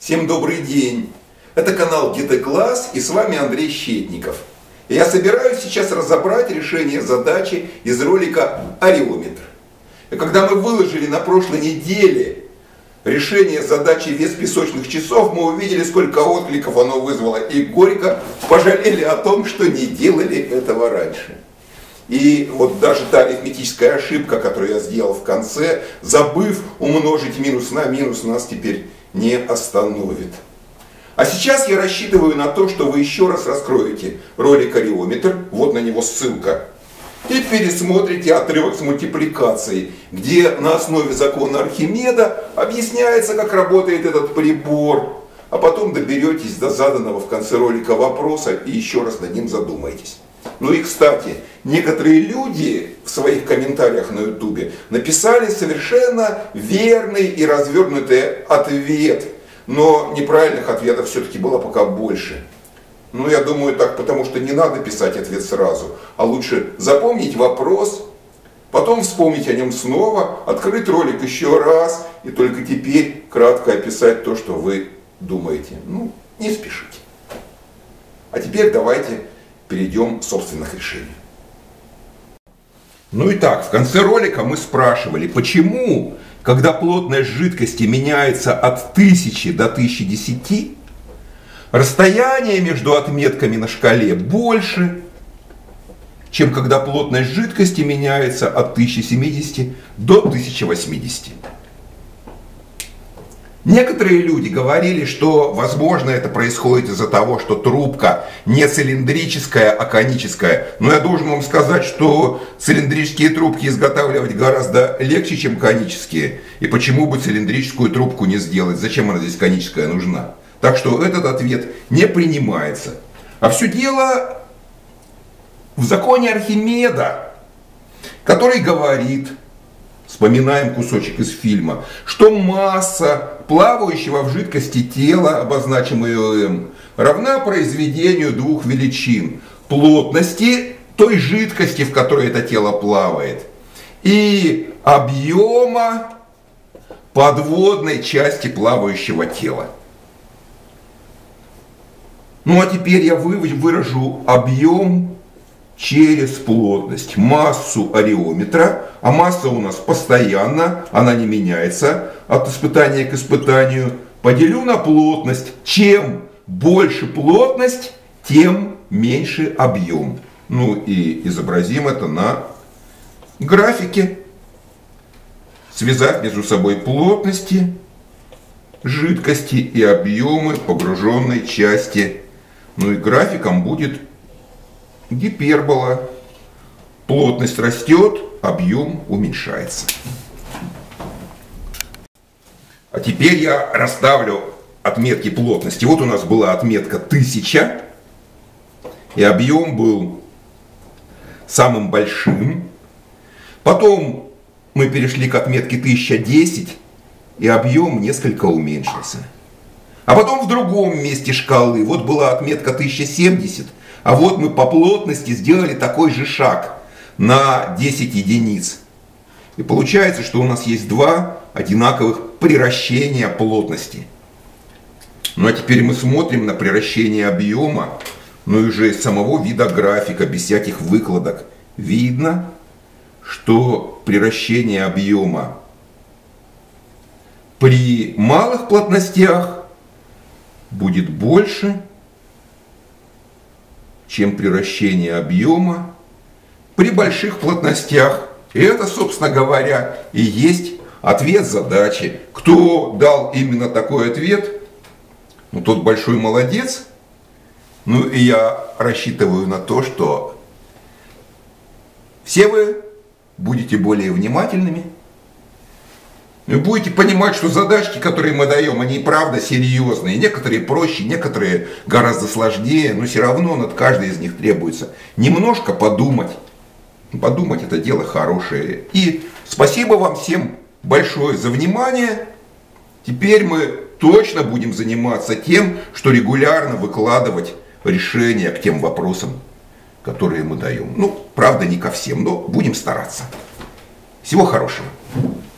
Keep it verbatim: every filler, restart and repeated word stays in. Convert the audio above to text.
Всем добрый день! Это канал ГТКласс и с вами Андрей Щетников. Я собираюсь сейчас разобрать решение задачи из ролика «Ареометр». И когда мы выложили на прошлой неделе решение задачи «Вес песочных часов», мы увидели, сколько откликов оно вызвало, и горько пожалели о том, что не делали этого раньше. И вот даже та арифметическая ошибка, которую я сделал в конце, забыв умножить минус на минус, нас теперь не остановит. А сейчас я рассчитываю на то, что вы еще раз раскроете ролик «Ареометр», вот на него ссылка, и пересмотрите отрывок с мультипликацией, где на основе закона Архимеда объясняется, как работает этот прибор, а потом доберетесь до заданного в конце ролика вопроса и еще раз над ним задумайтесь. Ну и, кстати, некоторые люди в своих комментариях на ютубе написали совершенно верный и развернутый ответ, но неправильных ответов все-таки было пока больше. Ну, я думаю так, потому что не надо писать ответ сразу, а лучше запомнить вопрос, потом вспомнить о нем снова, открыть ролик еще раз и только теперь кратко описать то, что вы думаете. Ну, не спешите. А теперь давайте перейдем к собственных решениям. Ну и так, в конце ролика мы спрашивали, почему, когда плотность жидкости меняется от тысячи до тысячи десяти, расстояние между отметками на шкале больше, чем когда плотность жидкости меняется от тысячи семидесяти до тысячи восьмидесяти. Некоторые люди говорили, что, возможно, это происходит из-за того, что трубка не цилиндрическая, а коническая. Но я должен вам сказать, что цилиндрические трубки изготавливать гораздо легче, чем конические. И почему бы цилиндрическую трубку не сделать? Зачем она здесь коническая нужна? Так что этот ответ не принимается. А все дело в законе Архимеда, который говорит, вспоминаем кусочек из фильма, что масса плавающего в жидкости тела, обозначим ее М, равна произведению двух величин: плотности той жидкости, в которой это тело плавает, и объема подводной части плавающего тела. Ну а теперь я выражу объем через плотность, массу ареометра, а масса у нас постоянна, она не меняется от испытания к испытанию, поделю на плотность. Чем больше плотность, тем меньше объем. Ну и изобразим это на графике, связав между собой плотности жидкости и объемы погруженной части. Ну и графиком будет гипербола. Плотность растет, объем уменьшается. А теперь я расставлю отметки плотности. Вот у нас была отметка тысяча, и объем был самым большим. Потом мы перешли к отметке тысяча десять, и объем несколько уменьшился. А потом в другом месте шкалы, вот была отметка тысяча семьдесят, а вот мы по плотности сделали такой же шаг на десять единиц. И получается, что у нас есть два одинаковых приращения плотности. Ну а теперь мы смотрим на приращение объема, ну и уже из самого вида графика, без всяких выкладок, видно, что приращение объема при малых плотностях будет больше, чем приращение объема при больших плотностях. И это, собственно говоря, и есть ответ задачи. Кто дал именно такой ответ, ну, тот большой молодец. Ну и я рассчитываю на то, что все вы будете более внимательными. Вы будете понимать, что задачки, которые мы даем, они и правда серьезные. Некоторые проще, некоторые гораздо сложнее, но все равно над каждой из них требуется немножко подумать. Подумать — это дело хорошее. И спасибо вам всем большое за внимание. Теперь мы точно будем заниматься тем, что регулярно выкладывать решения к тем вопросам, которые мы даем. Ну, правда, не ко всем, но будем стараться. Всего хорошего.